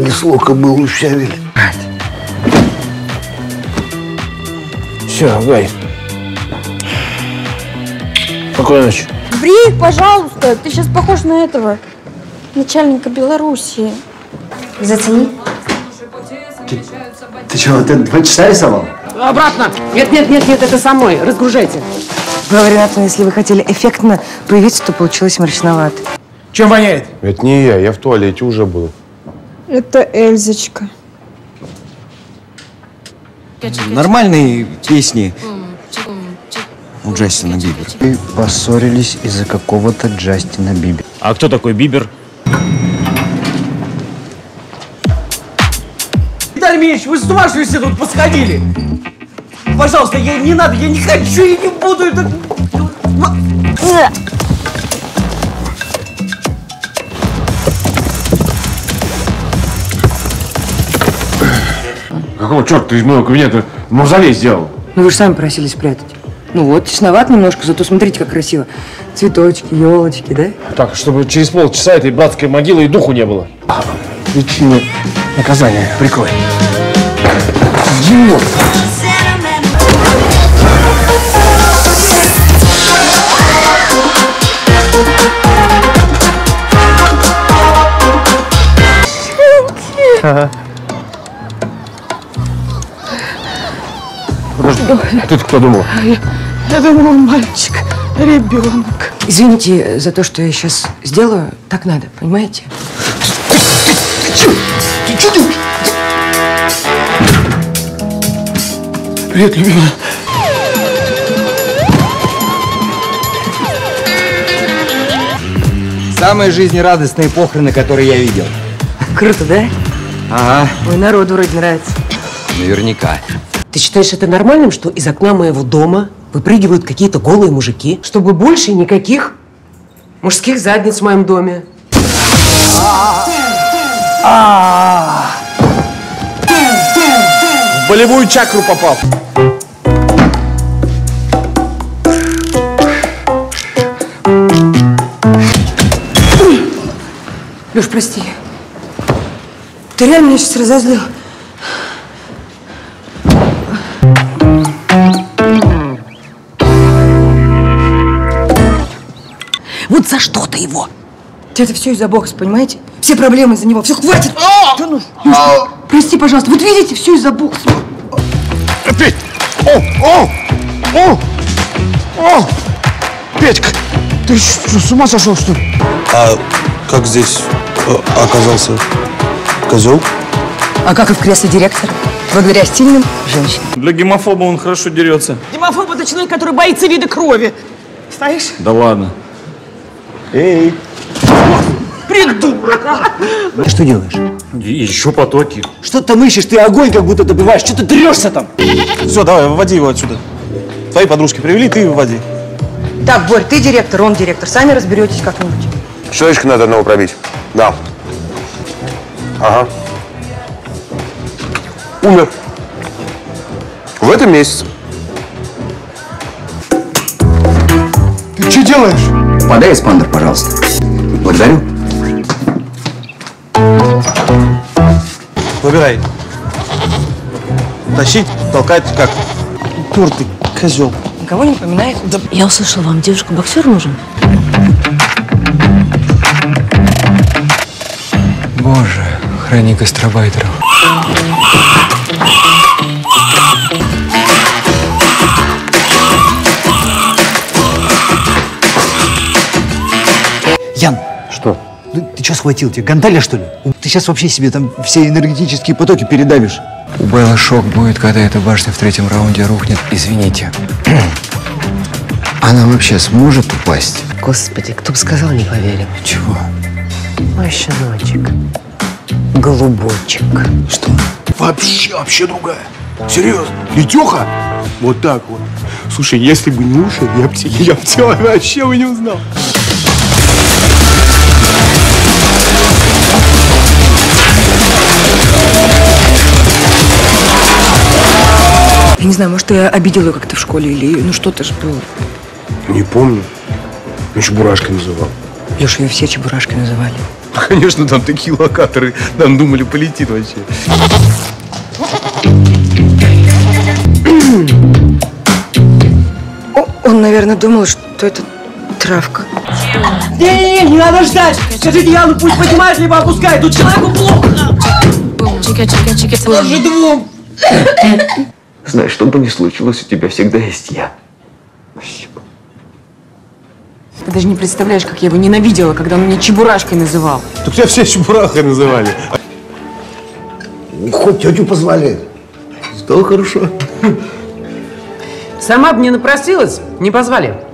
понесло кобылу в щавель. Все, Гай. Спокойной ночи. Брей, пожалуйста, ты сейчас похож на этого начальника Белоруссии. Зацени. Ты что, ты 2 часа рисовал? Обратно! Нет, это со мной. Разгружайте. Говорю, Натан, если вы хотели эффектно появиться, то получилось мрачновато. Чем воняет? Это не я в туалете уже был. Это Эльзочка. Нормальные песни у Джастина Бибера. Вы поссорились из-за какого-то Джастина Бибера. А кто такой Бибер? Виталий Ильич, вы с ума что ли все тут посходили? Пожалуйста, не надо, я не хочу и не буду это... Какого черта ты из моего кабинета мавзолей сделал? Ну вы же сами просили спрятать. Ну вот, тесновато немножко, зато смотрите, как красиво. Цветочки, елочки, да? Так, чтобы через полчаса этой братской могилы и духу не было. Причина наказания, прикрой. Димон! Ага. Подожди, а ты кто думал? Я думала, мальчик, ребенок. Извините за то, что я сейчас сделаю. Так надо, понимаете? Ты что делаешь? Привет, любимая. Самые жизнерадостные похороны, которые я видел. Круто, да? Ага. Ой, народу вроде нравится. Наверняка. Ты считаешь это нормальным, что из окна моего дома выпрыгивают какие-то голые мужики? Чтобы больше никаких мужских задниц в моем доме. В болевую чакру попал. Леш, прости. Ты реально меня сейчас разозлил. Вот за что ты его? Это все из-за бокса, понимаете? Все проблемы из-за него. Все, хватит! Да ну, Леш, прости, пожалуйста. Вот видите, все из-за бокса. Петь! О! Петька! Ты что, с ума сошел, что ли? А как здесь оказался козел? А как и в кресле директора? Благодаря стильным женщинам. Для гомофоба он хорошо дерется. Гомофоб – это человек, который боится вида крови. Стоишь? Да ладно. Эй! Придурок! Что делаешь? Еще потоки. Что ты там ищешь? Ты огонь как будто добываешь. Что ты дрешься там? Все, давай, выводи его отсюда. Твои подружки привели, ты выводи. Так, Борь, ты директор, он директор. Сами разберетесь как-нибудь. Человечка надо одного пробить. Да. Ага. Умер. В этом месяце. Ты что делаешь? Подай эспандер, пожалуйста. Благодарю. Выбирай. Тащить, толкать, как? Упертый козел. Никого не напоминает? Да. Я услышала, вам девушка-боксер нужен? Боже, храни гастробайтеров. Ян. Что? Ты что схватил? Тебе гантеля, что ли? Ты сейчас вообще себе там все энергетические потоки передавишь. У Беллы шок будет, когда эта башня в 3-м раунде рухнет. Извините. Она вообще сможет упасть? Господи, кто бы сказал, не поверил. Чего? Мой щеночек. Голубочек. Что? Вообще другая. Серьезно. Летеха? Вот так вот. Слушай, если бы не уши, я бы тебя вообще бы не узнал. Я не знаю, может, я обидела ее как-то в школе или ну что-то же было. Не помню. Я Чебурашкой называл. Леша, ее все Чебурашкой называли. Конечно, там такие локаторы, там думали, полетит вообще. Он, наверное, думал, что это травка. Не надо ждать! Скажите Яну, пусть поднимает, либо опускает, тут человеку плохо! Даже двум! Знаешь, что бы ни случилось, у тебя всегда есть я. Спасибо. Ты даже не представляешь, как я его ненавидела, когда он меня чебурашкой называл. Так тебя все чебурахой называли. Хоть тетю позвали. Стало хорошо. Сама бы не напросилась, не позвали.